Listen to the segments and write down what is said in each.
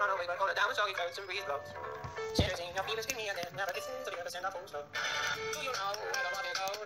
run away, but hold it down with soggy clothes and breathe blows. Sharing your feelings, give me and then never listen to the other send up full slow. Do you know where I wanna go?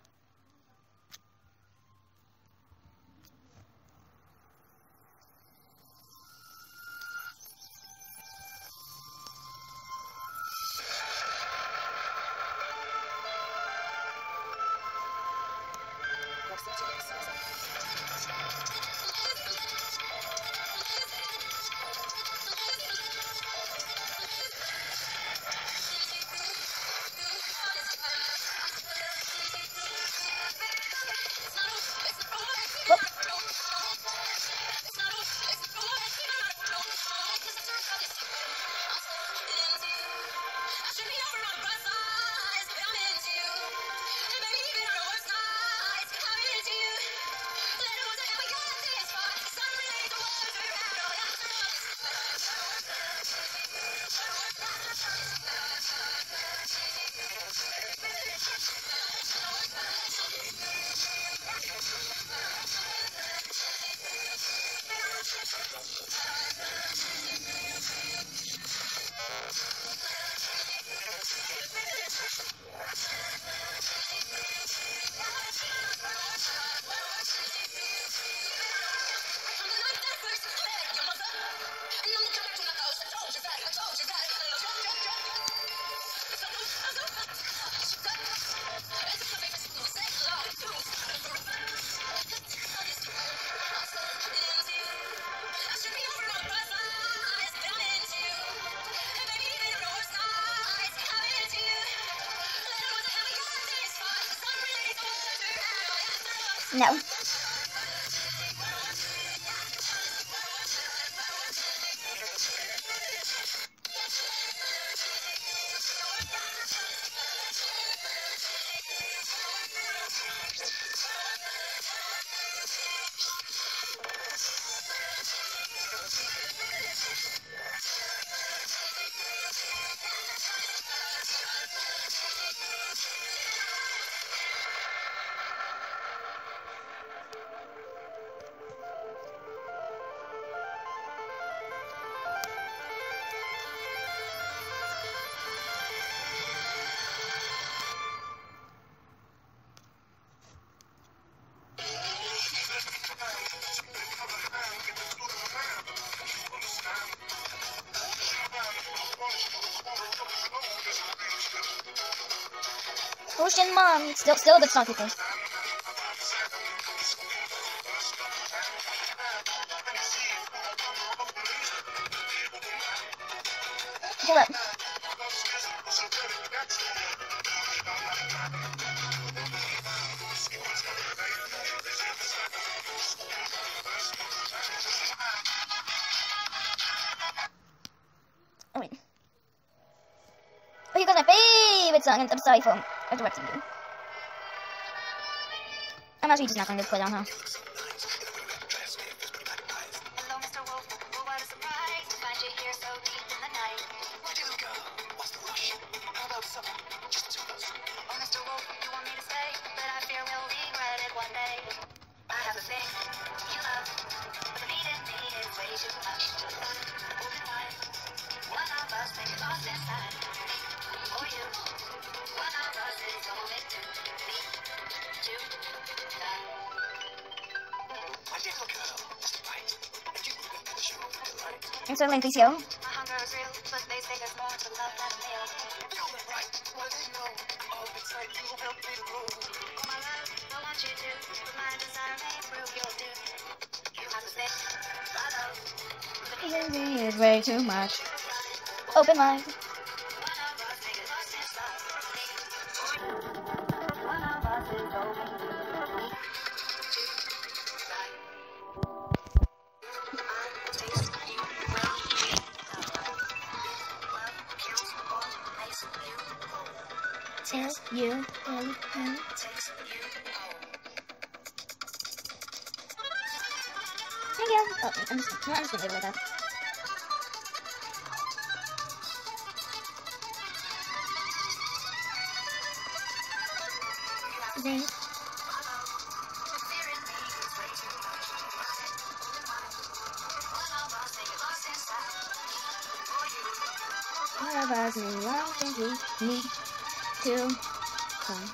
No. Ocean Mom, still the song people. Hold up. Oh wait. Oh, here goes my favorite song, and I'm sorry for interrupting you. I'm actually just not going to put it on, huh? Hello, Mr. Wolf. Oh, what a surprise to find you here so deep in the night. Where'd you go? What's the rush? How about supper? Just two of us. Oh, Mr. Wolf, you want me to stay, but I fear we'll regret it one day. I have a thing you love, but the need in me is way too much. Open wide, one of us may get lost inside. Or you, one of us is only to be tonight. My little girl, Mr. White, and you can finish your open delight. I'm so lengthy, yo. My hunger is real, but they say there's more to love than a meal. Feel it right, what they know. All the time you will help me to grow. Oh, my love, I want you to, but my desire may prove your due. You have to say, my love, the need in me Is way too much. Open mind. one of us may get lost inside. One of us is only tonight. I taste you well. Love kills all makes you whole. Tell you. Takes you home. Thank you. Oh, I'm just gonna leave it like that. Zing. surprise me. I think we need to come.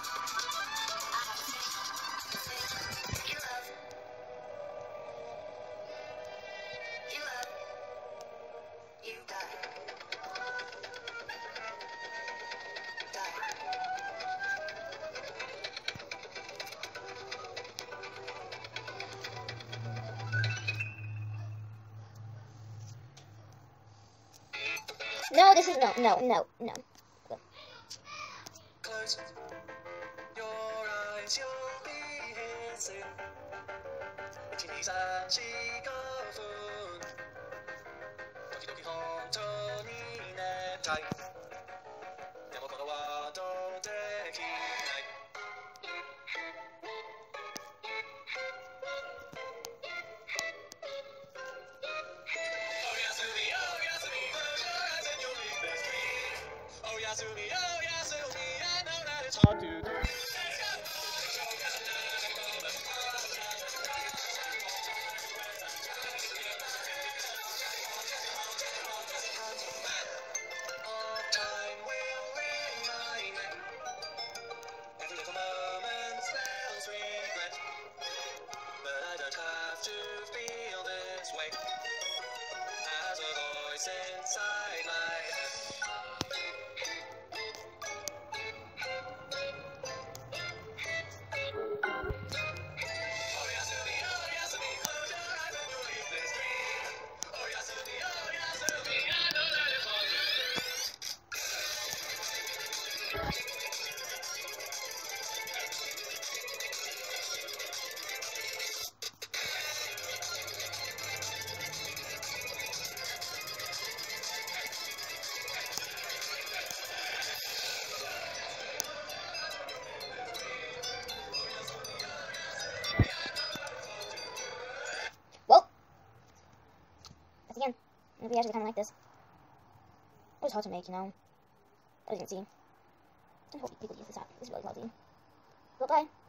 No, this is no. Close your eyes, you'll be here soon. 1、2、3、4、5分。時々本当に寝たい。でもこのワードできない。おやすみ、おやすみ、close your eyes and you'll be the dream. おやすみ、おやすみ、I know that it's hard to do. Of time will remind me. Every little moment spells regret. But I don't have to feel this way. As a voice inside my head. Oh Yasumi, close your eyes and you'll leave this dream. Oh Yasumi, I know that it's hard to do. Well, that's again. We actually kind of like this. It was hard to make, you know. As you can see. I hope people use this app. It's really cloudy. But bye.